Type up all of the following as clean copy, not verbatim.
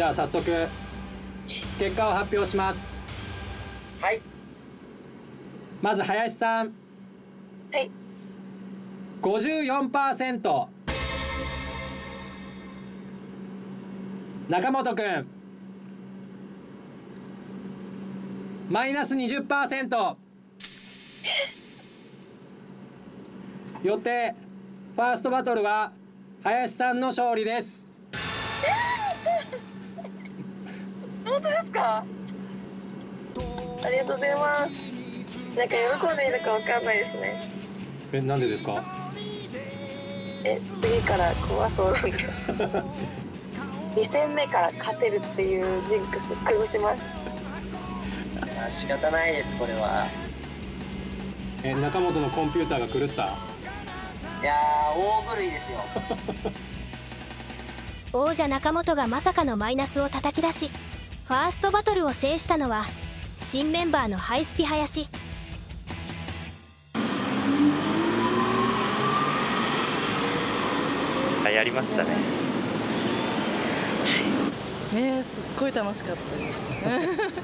じゃあ早速結果を発表します。 はい。 まず林さん。 はい。 54%。中本くん。マイナス20%。よってファーストバトルは林さんの勝利です。 本当ですか？ありがとうございます。なんか喜んでいいのかわかんないですね。 なんでですか？ 次から怖そうなんで2戦目から勝てるっていうジンクス崩します。仕方ないです、これは。 中本のコンピューターが狂った？ いやー、大狂いですよ。 王者中本がまさかのマイナスを叩き出し、ファーストバトルを制したのは新メンバーのハイスピ林。 やりましたね。 すっごい楽しかったです。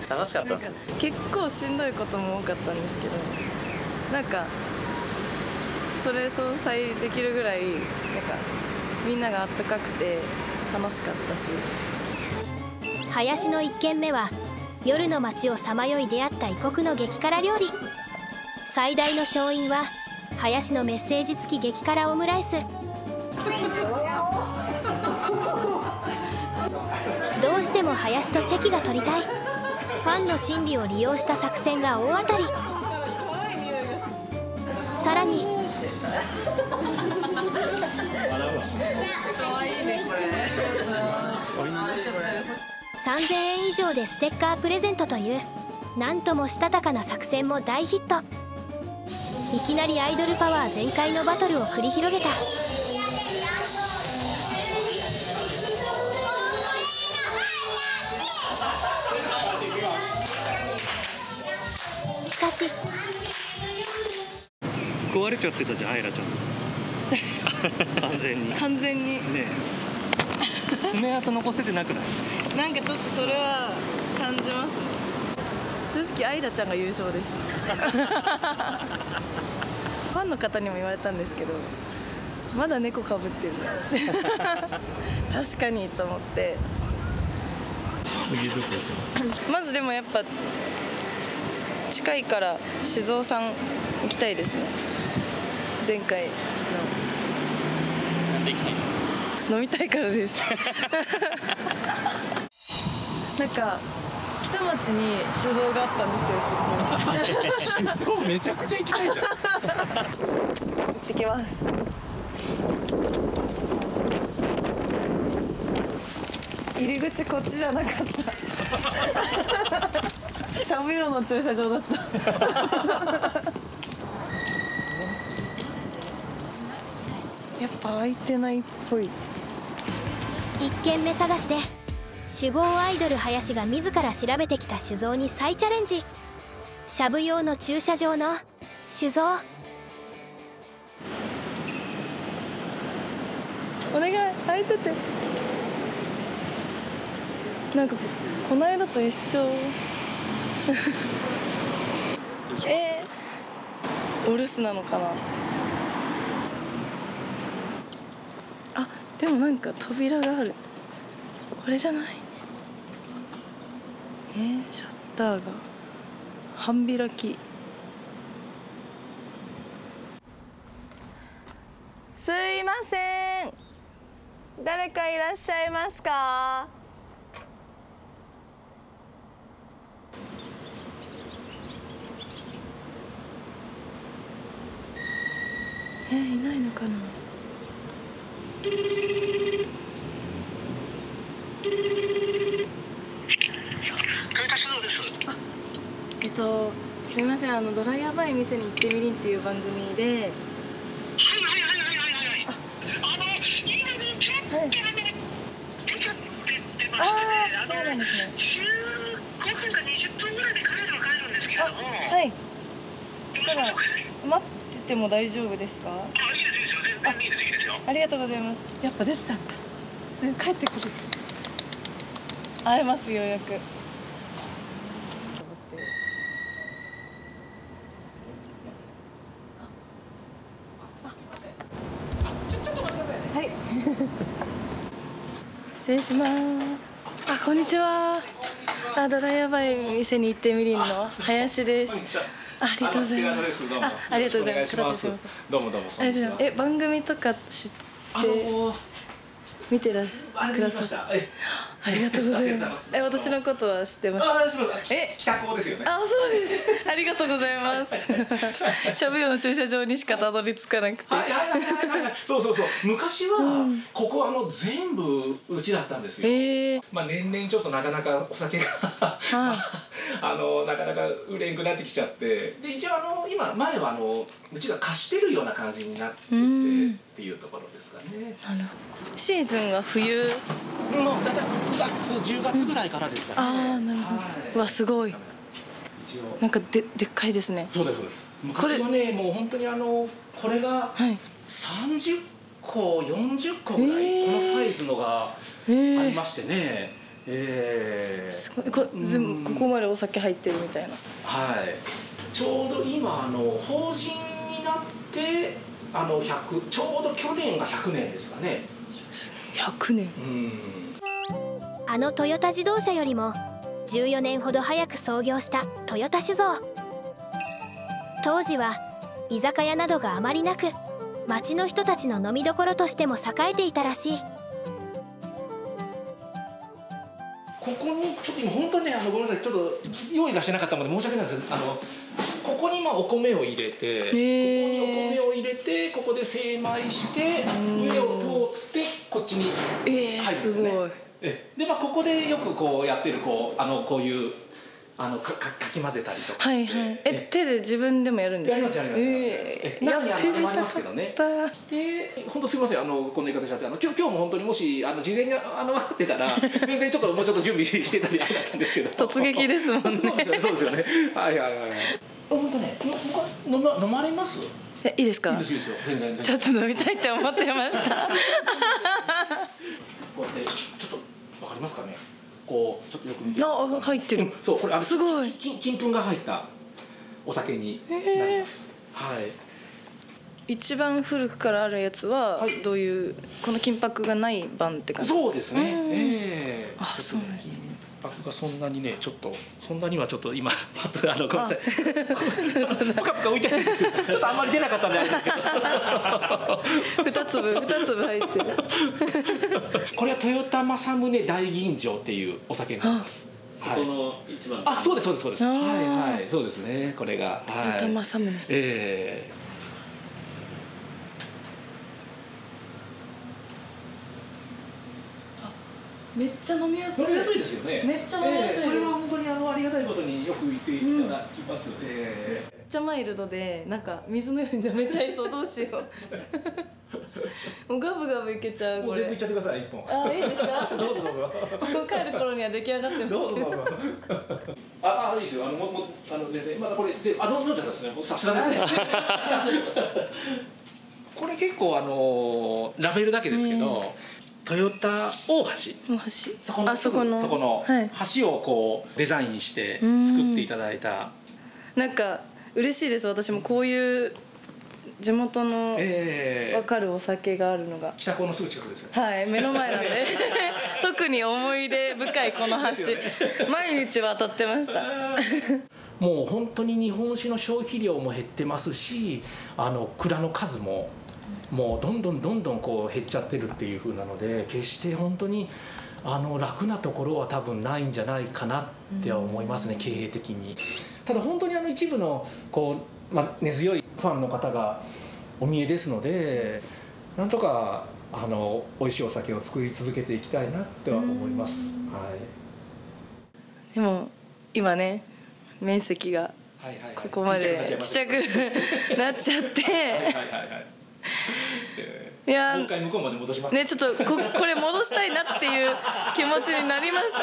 楽しかったです。 結構しんどいことも多かったんですけど、なんかそれ相殺できるぐらいなんかみんながあったかくて楽しかったし。 林の1軒目は夜の街をさまよい出会った異国の激辛料理。最大の勝因は林のメッセージ付き激辛オムライス。どうしても林とチェキが取りたい。ファンの心理を利用した作戦が大当たり。さらに3000円以上でステッカープレゼントというなんともしたたかな作戦も大ヒット。いきなりアイドルパワー全開のバトルを繰り広げた。しかし壊れちゃってたじゃん、アイラちゃん。完全にねえ。爪痕残せてなくない？ なんかちょっとそれは感じますね。正直アイラちゃんが優勝でした。ファンの方にも言われたんですけど、まだ猫かぶってるんだ確かにと思って。 次どこ行きますか？ まずでもやっぱ近いから酒造さん行きたいですね。前回のなんで行きたいの？ 飲みたいからですなんか北町に酒造があったんですよ。 酒造めちゃくちゃ行きたいじゃん。 行ってきます。入り口こっちじゃなかったしゃぶ用の駐車場だったやっぱ空いてないっぽい。 1軒目探しで酒豪アイドル林が自ら調べてきた酒造に再チャレンジ。しゃぶ用の駐車場の酒造。 お願い、空いてて。なんかこの間と一緒お留守なのかな。あ、でもなんか扉がある。これじゃない？シャッターが半開き。すいません、誰かいらっしゃいますか？いないのかな。すみません、ドライヤーバイ店に行ってみりんっていう番組で。そうなんですね。15分か20分ぐらいで帰るんですけれども。はい。そしたら待ってても大丈夫ですか？いいですよ、全然いいですよ。ありがとうございます。やっぱ出てたんだ。帰ってくる。 会えますようやく。はい。失礼します。あ、こんにちは。あ、ドライヤバい店に行ってみりんの林です。ありがとうございます。ありがとうございます。 どうもどうも。 番組とか知って見てください。ありがとうございます。私のことは知ってます。 北高ですよね。 あ、そうです。ありがとうございます。しゃぶよの駐車場にしかたどり着かなくて。 そうそうそう。昔はここ全部うちだったんですよ。まあ年々ちょっとなかなかお酒がなかなか売れんくなってきちゃって、で一応今前はうちが貸してるような感じになっててっていうところですかね。 シーズンは冬。 もうだいたい9月10月ぐらいからですからね。 ああ、なるほど。わ、すごい。なんかでっかいですね。 そうですそうです。昔はね、もう本当にこれが30個40個ぐらいこのサイズのがありましてね。 すごい。ここまでお酒入ってるみたいな。 はい。ちょうど今法人になってちょうど去年が100年ですかね。 100年。 トヨタ自動車よりも14年ほど早く創業したトヨタ酒造。当時は居酒屋などがあまりなく、町の人たちの飲みどころとしても栄えていたらしい。 ここにちょっと今本当にね、ごめんなさい、ちょっと用意がしてなかったので申し訳ないですけど、ここにお米を入れて、ここにお米を入れて、ここで精米して上を通ってこっちに入るんですね。でここでよくこうやってるこういうかき混ぜたりとかして。 手で自分でもやるんですか？ やりますやります。中にありますけどね。で、本当すみません、こんな言い方しちゃって、今日も本当にもし事前に分かってたら全然ちょっともうちょっと準備してたりあれだったんですけど。 突撃ですもんね。 そうですよね。はいはいはい。本当ね、飲まれます？ いいですか？ いいですよ。全然。 ちょっと飲みたいって思ってました。 こうやってちょっとわかりますかね。こうちょっとよく見て。 入ってる。 そう、これすごい。 金粉が入ったお酒になります。はい。 一番古くからあるやつはどういうこの金箔がない版って感じですか？ そうですね。 あ、そうなんですね。 金箔がそんなにね、ちょっとそんなにはちょっと今パッとごめんなさい。ぷかぷか浮いてるんですけど、ちょっとあんまり出なかったんであれですけど。 2粒入ってる。 これは豊田正宗大吟醸っていうお酒になります。 ここの一番。 あ、そうですそうです。はいはい、そうですね。これが豊田正宗。めっちゃ飲みやすい。 飲みやすいですよね。 めっちゃ飲みやすい。 それは本当にありがたいことによく言っていただきます。 めっちゃマイルドでなんか水のように飲めちゃいそう。どうしよう。もうガブガブいけちゃうこれ。 全部いっちゃってください。1本。 あ、いいですか？ どうぞどうぞ。 もう帰る頃には出来上がってます。 どうぞどうぞ。いいですよ。全然またこれ飲んじゃったんですね。さすがですね。これ結構ラベルだけですけど。豊田大橋、そこの橋をこうデザインして作っていただいた。 なんか嬉しいです。私もこういう地元の分かるお酒があるのが。 北高のすぐ近くですよ。 はい、目の前なんで特に思い出深いこの橋、毎日渡ってました。 もう本当に日本酒の消費量も減ってますし、蔵の数ももうどんどんこう減っちゃってるっていう風なので、決して本当に楽なところは多分ないんじゃないかなって思いますね、経営的に。ただ本当に一部のこう、根強いファンの方がお見えですので、なんとか美味しいお酒を作り続けていきたいなっては思います。はい。 でも今ね、面積がここまでちっちゃくなっちゃって。いや、もう一回向こうまで戻しますね。ちょっとこれ戻したいなっていう気持ちになりました。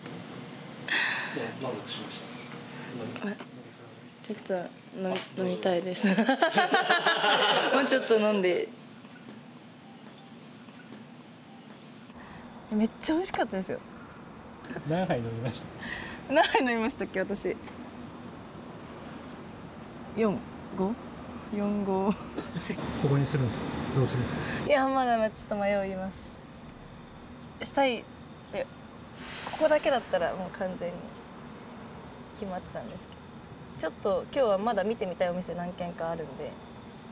満足しました。 ちょっと飲みたいです。もうちょっと飲んで。めっちゃ美味しかったですよ。 何杯飲みました？ 何杯飲みましたっけ私。4、5、4、5。 ここにするんですか？どうするんですか？ いやまだちょっと迷います。したいで、ここだけだったらもう完全に決まってたんですけど、ちょっと今日はまだ見てみたいお店何軒かあるんで。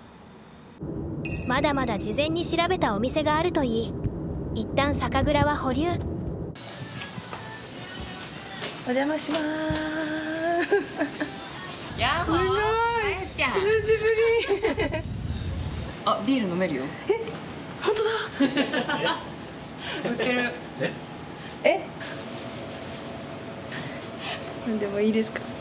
まだまだ事前に調べたお店があるといい、一旦酒蔵は保留。 お邪魔します。 やっほー、 久しぶり。 あ、ビール飲めるよ。 本当だ。 売ってる。 なんでもいいですか？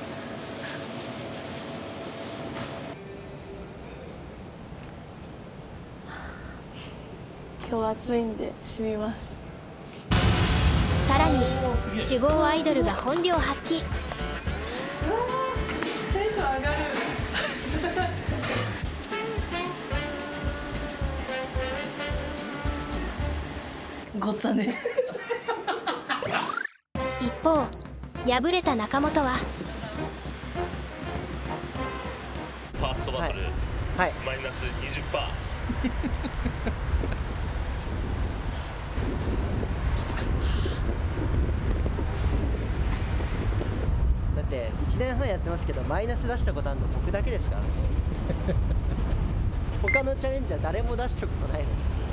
今日は暑いんで染みます。 さらに酒豪アイドルが本領発揮。 テンション上がる。ごっつぁんです。 一方敗れた中本はファーストバトル、マイナス 20%。 だって1年半やってますけどマイナス出したことあるの僕だけですからね。他のチャレンジャー誰も出したことないのに。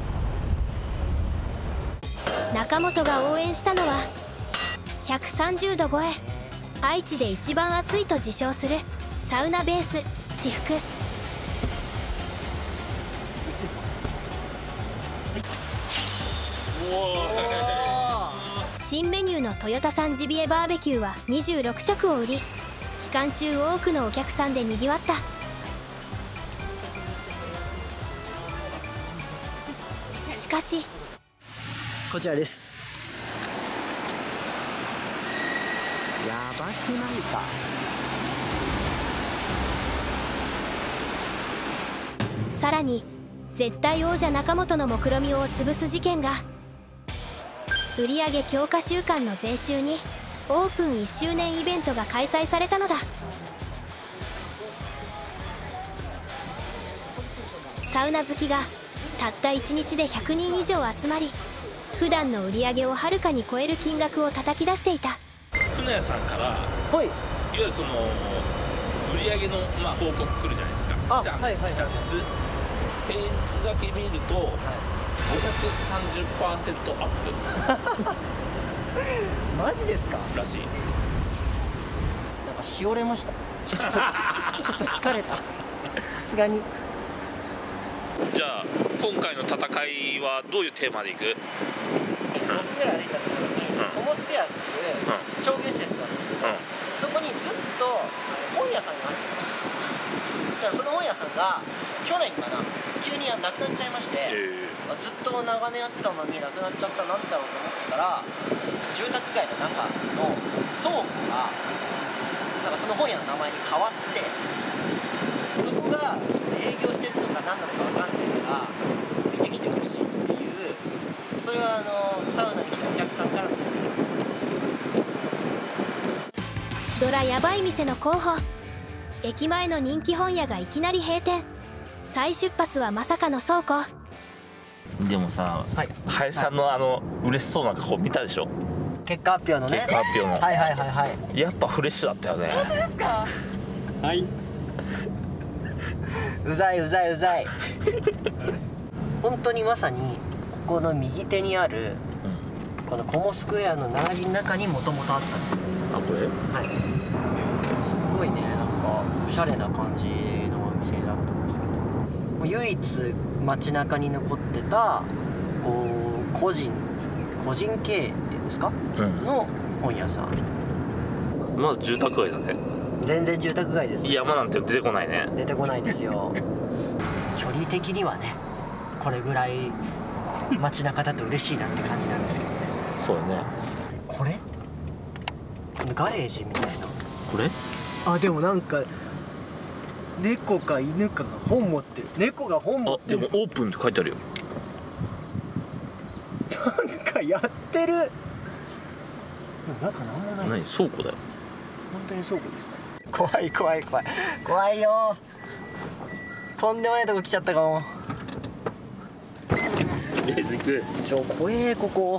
中本が応援したのは130度超え、愛知で一番暑いと自称するサウナベース至福。新メニューの豊田産ジビエバーベキューは26食を売り、期間中多くのお客さんでにぎわった。しかしこちらです。やばくないか。 さらに絶対王者中本の目論見を潰す事件が。売上強化週間の前週にオープン1周年イベントが開催されたのだ。サウナ好きがたった1日で100人以上集まり、普段の売り上げをはるかに超える金額を叩き出していた。 船屋さんから、いわゆるその売り上げの、報告来るじゃないですか。来たんです。平日だけ見ると、530% アップ。 マジですか？ らしい。 なんかしおれました。ちょっと疲れた。さすがに。 じゃあ今回の戦いはどういうテーマでいく？5 分ぐらい歩いたところにコモスクエアっていう商業施設があるんですけど、そこにずっと本屋さんがあってたんですよ。だからその本屋さんが去年かな、急になくなっちゃいまして、ずっと長年やってたのになくなっちゃったなんだろうと思ってたら、住宅街の中の倉庫がなんかその本屋の名前に変わって、そこがちょっと営業してるのか何なのか分かんないから見てきてほしいっていう、それはサウナに来たお客さんからの言ってます。 ドラヤバい店の候補、駅前の人気本屋がいきなり閉店。再出発はまさかの倉庫。 でもさ、林さんの嬉しそうな顔見たでしょ？ 結果発表のね。 結果発表の。 はい。 やっぱフレッシュだったよね。 本当ですか？ はい。 うざい。本当にまさにここの右手にある、このコモスクエアの並びの中にもともとあったんですよ。 あ、これ？ はい。すごいね、なんかおしゃれな感じのお店だったんですけど、唯一街中に残ってたこう個人経営っていうんですか、の本屋さん。 まず住宅街だね。 全然住宅街ですね。 山なんて出てこないね。 出てこないですよ。距離的にはね、これぐらい街中だと嬉しいなって感じなんですけどね。 そうだね。 これガレージみたいな。 これ？ あ、でもなんか猫か犬かが本持ってる。猫が本持ってる。 でもオープンって書いてあるよ。 なんかやってる。 中なんもない。 何倉庫だよ。 本当に倉庫ですか。怖い怖い怖い怖いよ。とんでもないとこ来ちゃったかも。怖えここ。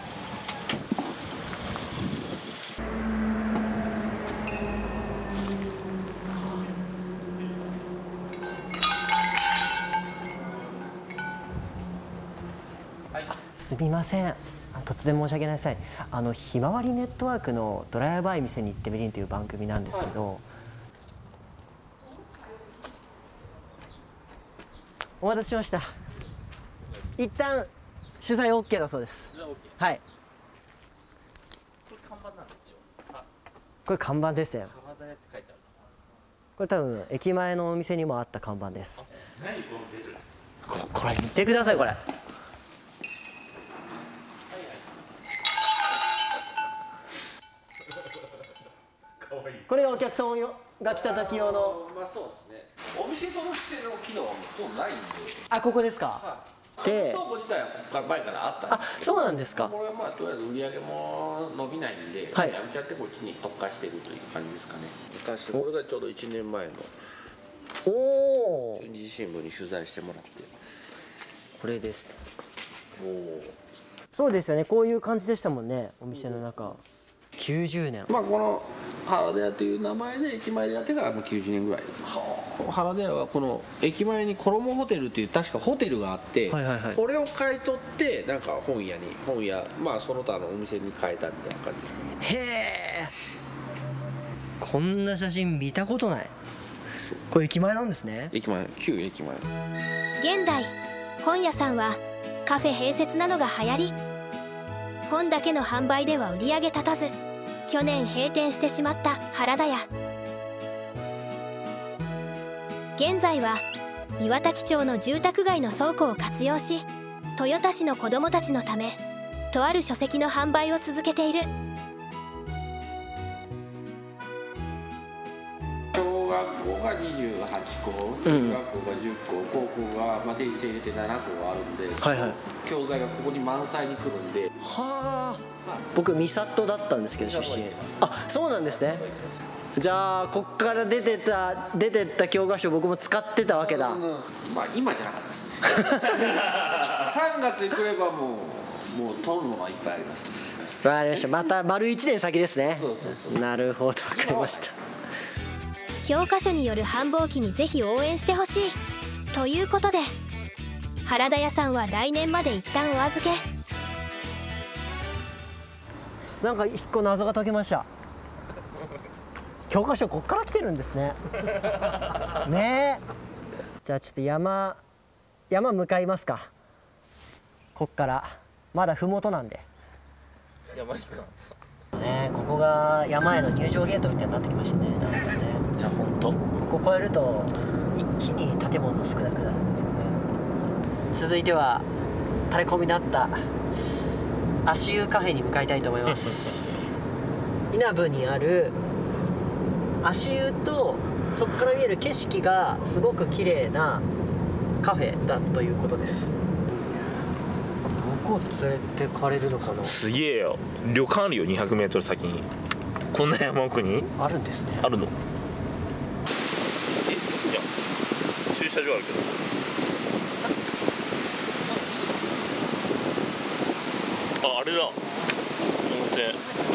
すみません、突然申し訳ないさい。ひまわりネットワークのドライヤバイ店に行ってみりんという番組なんですけど、お待たせしました。一旦取材 OK だそうです。はい。これ看板ですね。これ多分駅前のお店にもあった看板です。これ見てくださいこれ。これがお客さんが来た時用の。 まあそうですね。お店としての機能はもうないんで。 あ、ここですか。 倉庫自体はここから前からあったんですけど。 そうなんですか。 これはまあとりあえず売り上げも伸びないんで、やめちゃってこっちに特化してるという感じですかね。昔これがちょうど1年前の中日新聞に取材してもらって。 これです。そうですよね。こういう感じでしたもんね、お店の中。90年。 まあこの原田屋という名前で駅前でやってからもう90年ぐらい。原田屋はこの駅前に衣ホテルっていう確かホテルがあって、これを買い取ってなんか本屋まあその他のお店に変えたみたいな感じです。 へえ。こんな写真見たことない。これ駅前なんですね。 旧駅前。 現代本屋さんはカフェ併設なのが流行り、本だけの販売では売り上げ立たず、去年閉店してしまった原田屋。現在は岩滝町の住宅街の倉庫を活用し、豊田市の子どもたちのためとある書籍の販売を続けている。 小学校が28校、中学校が10校、高校がまあ定時制入れて7校あるんで、教材がここに満載に来るんで。 はあ。僕三郷だったんですけど出身。あ、そうなんですね。じゃあこっから出てった教科書僕も使ってたわけだ。 まあ今じゃなかったですね。3月に来ればもう取るのはいっぱいあります。 わかりました。また丸1年先ですね。なるほど、わかりました。 教科書による繁忙期にぜひ応援してほしいということで、原田屋さんは来年まで一旦お預け。 なんか一個謎が解けました。教科書こっから来てるんですね。ねえ。じゃあちょっと山向かいますか。こっからまだ麓なんで。 山行くか。 ね、ここが山への入場ゲートみたいになってきましたね。だんだんね。 いや本当。 ここ越えると一気に建物少なくなるんですよね。続いては垂れ込みだった足湯カフェに向かいたいと思います。稲部にある足湯とそこから見える景色がすごく綺麗なカフェだということです。どこ連れてかれるのかな。 すげえよ。旅館あるよ、200メートル先に。こんな山奥にあるんですね。 あるの。いや駐車場あるけど。あれだ、温泉。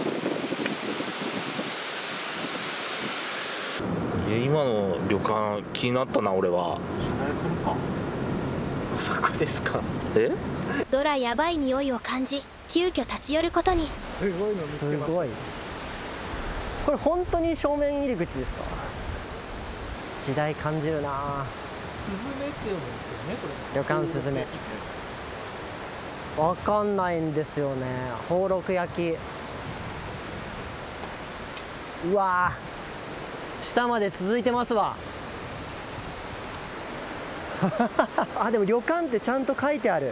いや今の旅館気になったな俺は。 取材するか。そこですか。 ドラやばい匂いを感じ、急遽立ち寄ることに。 すごいの見つけました。すごい。これ本当に正面入り口ですか。時代感じるな。 スズメって読むんですよね、これ。 旅館スズメ。わかんないんですよね。宝禄焼き。うわー、下まで続いてますわ。あ、でも旅館ってちゃんと書いてある。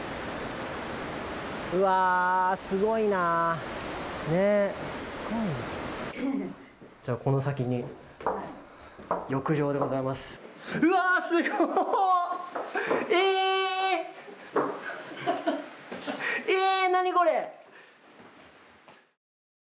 うわー、すごいなねえ、すごいな。じゃあこの先に浴場でございます。うわー、すごい。何これ。